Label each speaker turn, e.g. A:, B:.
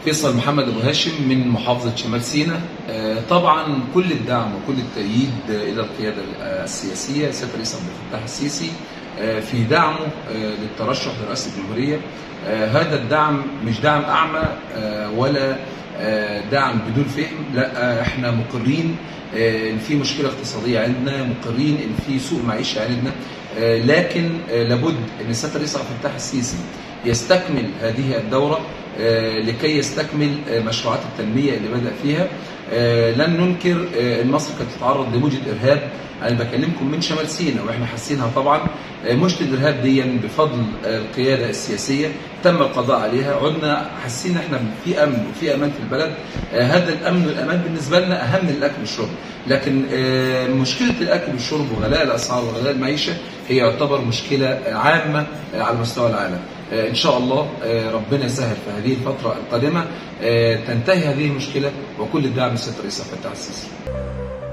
A: فيصل محمد أبو هاشم من محافظة شمال سيناء. طبعا كل الدعم وكل التأييد إلى القيادة السياسية سيادة الرئيس عبد الفتاح السيسي في دعمه للترشح لرئاسة الجمهورية. هذا الدعم مش دعم أعمى ولا دعم بدون فهم، لا، احنا مقرين ان في مشكله اقتصاديه عندنا، مقرين ان في سوء معيشه عندنا، لكن لابد ان سياده الرئيس عبد الفتاح السيسي يستكمل هذه الدوره لكي يستكمل مشروعات التنميه اللي بدأ فيها. لن ننكر ان مصر كانت تتعرض لموجه ارهاب، انا بكلمكم من شمال سيناء واحنا حاسينها طبعا. موجه الارهاب دي بفضل القياده السياسيه تم القضاء عليها، عدنا حاسين احنا في امن وفي امان في البلد. هذا الامن والامان بالنسبه لنا اهم من الاكل والشرب، لكن مشكله الاكل والشرب وغلاء الاسعار وغلاء المعيشه هي يعتبر مشكله عامه على مستوى العالم. ان شاء الله ربنا يسهل في هذه الفتره القادمه تنتهي هذه المشكله، وكل الدعم لسياده الرئيس عبد الفتاح السيسي.